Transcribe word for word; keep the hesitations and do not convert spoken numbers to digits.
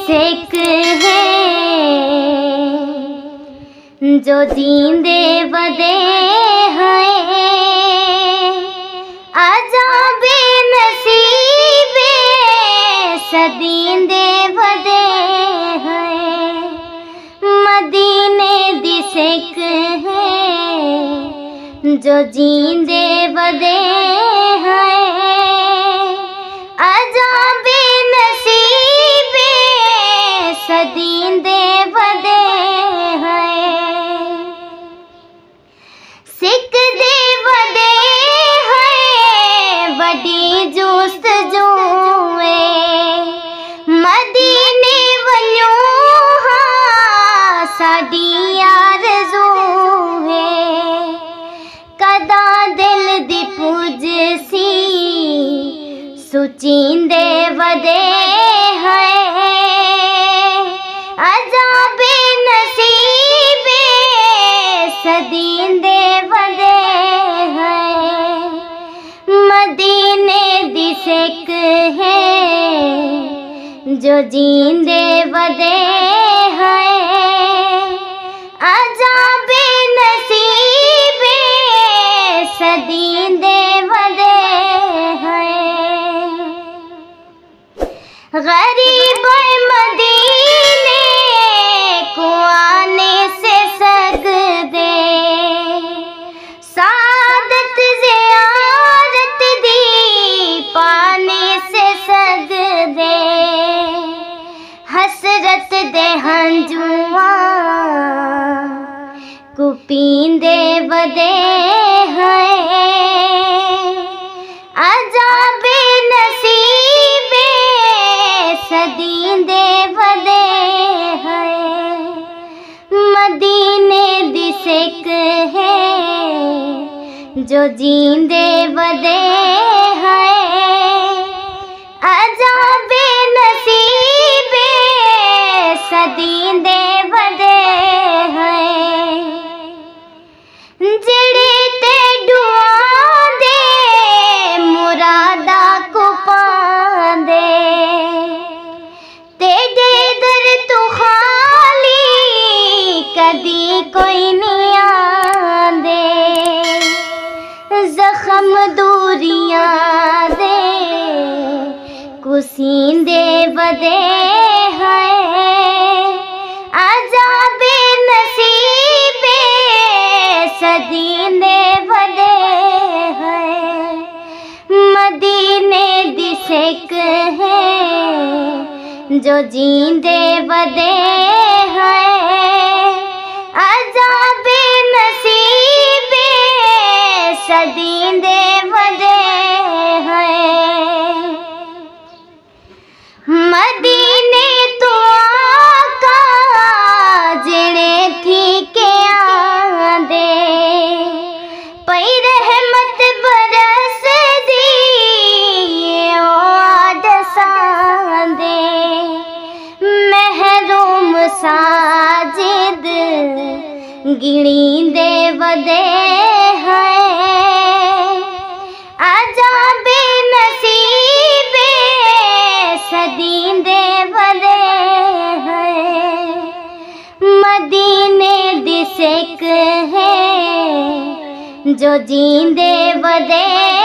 सेक है जो जींदे बदे हैं आजा बेनसीबे सदींदे बदे हैं मदीने दी सेक है जो जींदे बदे हैं आजा बेनसीबे सदींदे बदे हैं सिक दे बदे हैं बड़ी जोस्त जोए मदीने वन्यो हाँ साडी आरज़ू है कदा दिल दी पुज सी सुचींदे वदे हैं आजा बेनसीबे सदींदे वदे हैं मदीने दी सेक है जो जींदे वदे हैं आजा बेनसीबे सदींदे वदे हैं गरीब मदीने को आने से सगदे सादत ज़ियारत दी पाने से सगदे हसरत दे हंजुआ को पींदे वदे हैं आजा बेनसीबे सदींदे वदे हैं मदीने दी सेक है जो जींदे वदे हैं आजा बेनसीबे सदींदे वदे हैं जेड़े ते दुआ दे मुरादा को पांदे तेरे दर तू खाली कदी कोई नहीं आंदे जख्म दूरियां दे कुसींदे वदे हैं आजा बेनसीबे सदींदे वदे हैं मदीने दी सेक है जो जींदे वदे हैं आजा बेनसीबे सदींदे वदे हैं मदीने तो आका जिने थी के आंदे पई रहमत बरस दी आद सांदे महरूम साजिद गिणींदे वदे हैं आजा बेनसीबे सदींदे वदे हैं मदीने दी सेक है जो जींदे वदे